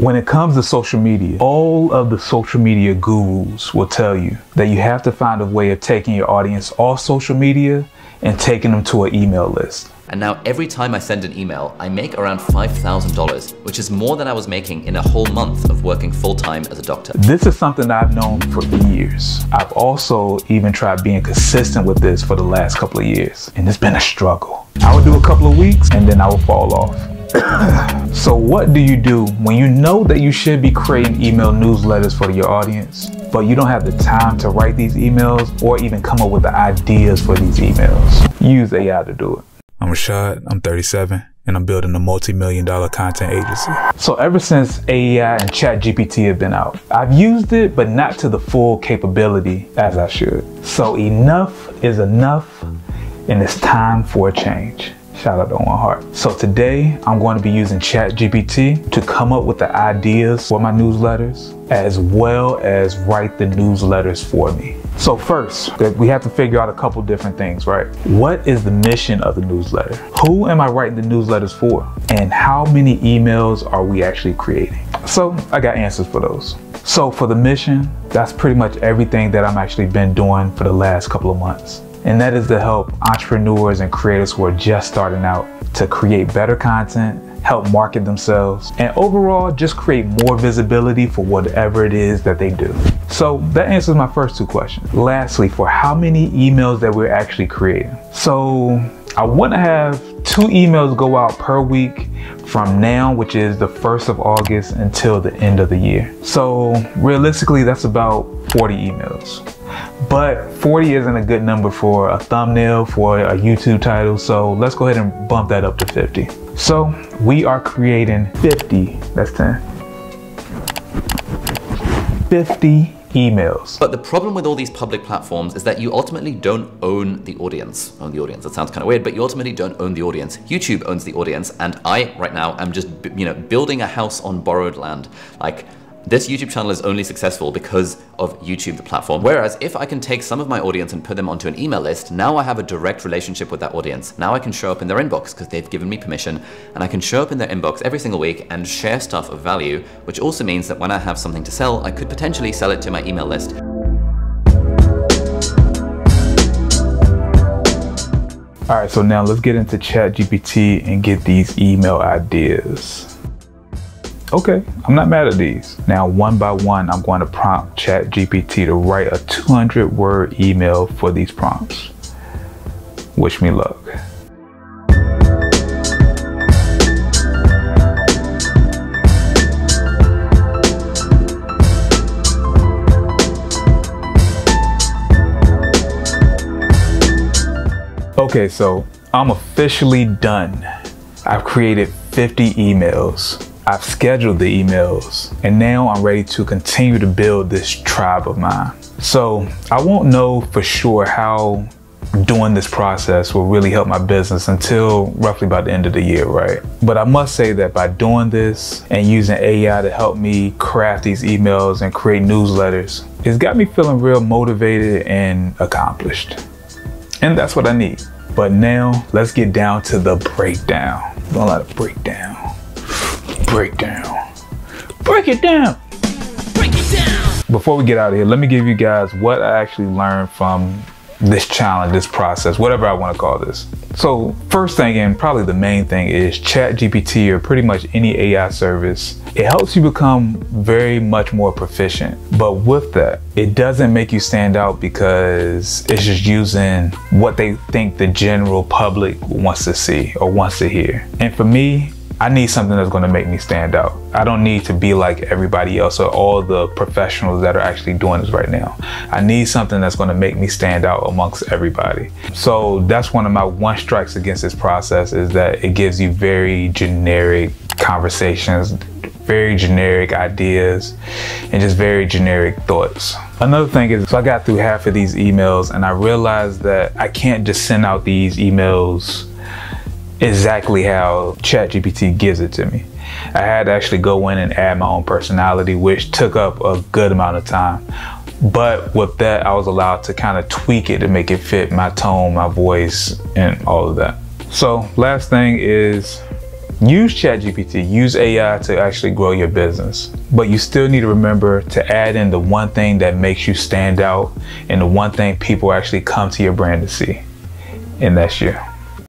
When it comes to social media, all of the social media gurus will tell you that you have to find a way of taking your audience off social media and taking them to an email list. And now every time I send an email, I make around $5,000, which is more than I was making in a whole month of working full-time as a doctor. This is something that I've known for years. I've also even tried being consistent with this for the last couple of years, and it's been a struggle. I would do a couple of weeks and then I would fall off. So what do you do when you know that you should be creating email newsletters for your audience, but you don't have the time to write these emails or even come up with the ideas for these emails? Use AI to do it. I'm Rashad, I'm 37, and I'm building a multi-million-dollar content agency. So ever since AI and ChatGPT have been out, I've used it, but not to the full capability as I should. So enough is enough, and it's time for a change. Shout out to Owen Hart. So today, I'm going to be using ChatGPT to come up with the ideas for my newsletters, as well as write the newsletters for me. So first, we have to figure out a couple different things, right? What is the mission of the newsletter? Who am I writing the newsletters for? And how many emails are we actually creating? So I got answers for those. So for the mission, that's pretty much everything that I'm actually been doing for the last couple of months. And that is to help entrepreneurs and creators who are just starting out to create better content, help market themselves, and overall just create more visibility for whatever it is that they do. So that answers my first two questions. Lastly, for how many emails that we're actually creating. So I want to have 2 emails go out per week from now, which is the 1st of August, until the end of the year. So realistically, that's about 40 emails. But 40 isn't a good number for a thumbnail, for a YouTube title. So let's go ahead and bump that up to 50. So we are creating 50, that's 10, 50 emails. But the problem with all these public platforms is that you ultimately don't own the audience. Own the audience, that sounds kind of weird, but you ultimately don't own the audience. YouTube owns the audience, and I, right now, am just, building a house on borrowed land. Like, this YouTube channel is only successful because of YouTube, the platform. Whereas if I can take some of my audience and put them onto an email list, now I have a direct relationship with that audience. Now I can show up in their inbox because they've given me permission, and I can show up in their inbox every single week and share stuff of value, which also means that when I have something to sell, I could potentially sell it to my email list. All right, so now let's get into ChatGPT and get these email ideas. Okay, I'm not mad at these. Now, one by one, I'm going to prompt ChatGPT to write a 200-word email for these prompts. Wish me luck. Okay, so I'm officially done. I've created 50 emails. I've scheduled the emails, and now I'm ready to continue to build this tribe of mine. So I won't know for sure how doing this process will really help my business until roughly about the end of the year, right? But I must say that by doing this and using AI to help me craft these emails and create newsletters, it's got me feeling real motivated and accomplished. And that's what I need. But now let's get down to the breakdown. Don't let it break down. Break down. Break it down. Break it down. Before we get out of here, let me give you guys what I actually learned from this challenge, this process, whatever I want to call this. So first thing, and probably the main thing, is ChatGPT, or pretty much any AI service, it helps you become very much more proficient. But with that, it doesn't make you stand out because it's just using what they think the general public wants to see or wants to hear. And for me, I need something that's going to make me stand out. I don't need to be like everybody else or all the professionals that are actually doing this right now. I need something that's going to make me stand out amongst everybody. So that's one of my one strikes against this process, is that it gives you very generic conversations, very generic ideas, and just very generic thoughts. Another thing is, so I got through half of these emails and I realized that I can't just send out these emails exactly how ChatGPT gives it to me. I had to actually go in and add my own personality, which took up a good amount of time. But with that, I was allowed to kind of tweak it to make it fit my tone, my voice, and all of that. So last thing is, Use ChatGPT, use AI to actually grow your business. But you still need to remember to add in the one thing that makes you stand out and the one thing people actually come to your brand to see. And that's you.